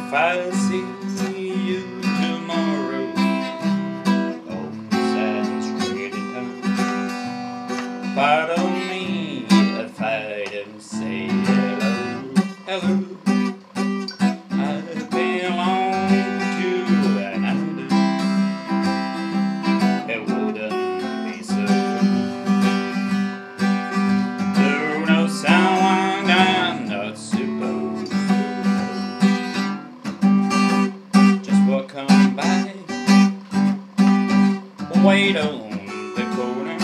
If I see you tomorrow, oh, sounds really tough. Pardon me if I don't say hello, hello. I belong to another. It wouldn't be so. To know someone I'm not supposed to. Just walk on by, wait on the corner.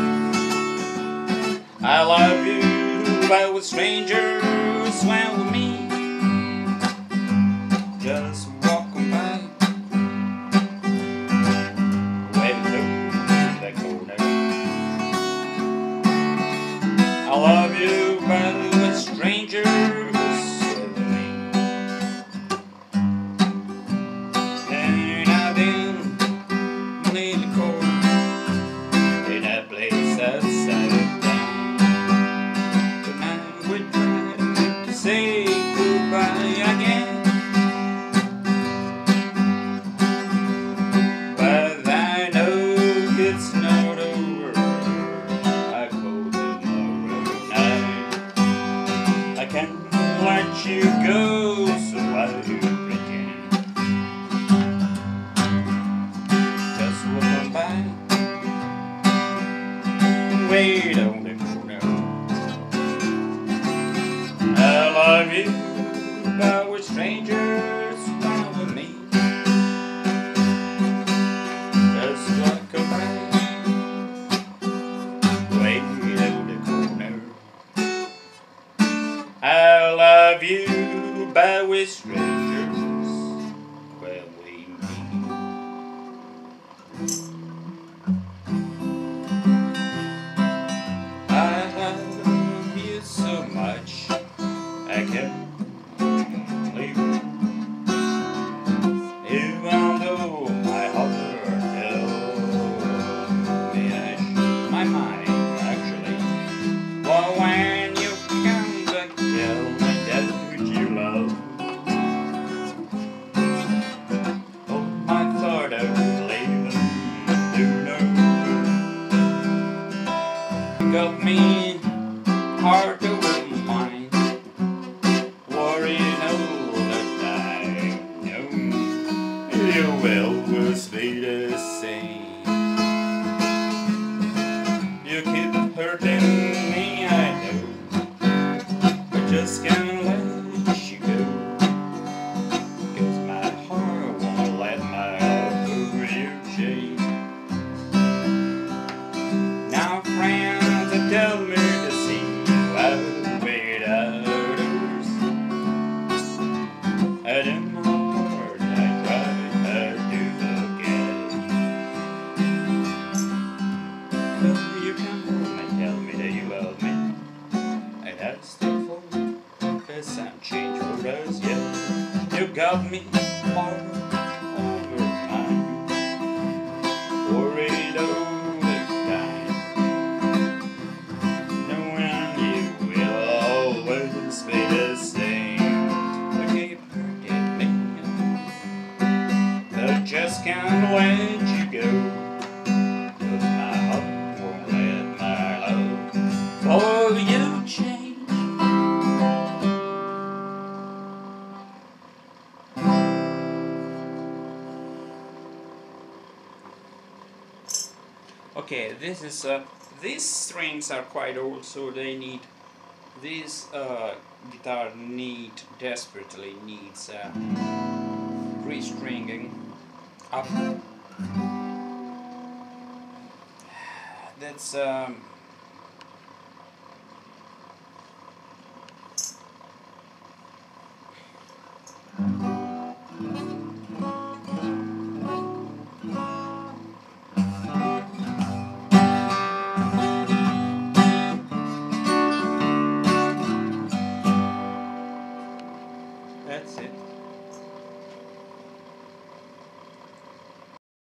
I love you, but with strangers swam with me. Just walking by, waiting on the corner. I love you, but with strangers swam with me. And I've been in the corner, in that place outside. Say goodbye again, but I know it's not over. I call tomorrow night. I can't let you go, so I pretend. Just walk on by, wait on the corner. I love you, but with strangers swam with me. Just walk away, wait on the corner. I love you, but with strangers when we meet. I love you so much, I can't leave you. Even though my heart tells me I should, my mind actually. Well, when you come back, tell me that you love. Oh, I thought I would leave you know. Got me hard over mine. Worrying all the time, you will always be the same. You keep hurting me, I know, but just can't let you go. 'Cause my heart won't let my love over you change. Now friends have told me to see you out with others. And in my heart I try hard to forget. But you come home and tell me that you love me, and I still fall, 'cause I'm changed for us, yeah. You got me hard over mine, worried all the time, knowing you will always be the same. You keep hurting me, I just can't let you go. 'Cause my heart won't let my love for you change. Okay, this is these strings are quite old, so they need this guitar desperately needs restringing up. That's